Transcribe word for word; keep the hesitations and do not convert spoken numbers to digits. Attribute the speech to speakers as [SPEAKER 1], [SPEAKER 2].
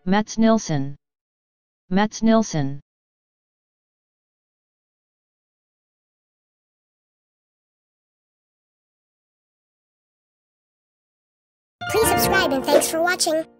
[SPEAKER 1] Mats Nilsson. Mats Nilsson.
[SPEAKER 2] Please subscribe and thanks for watching.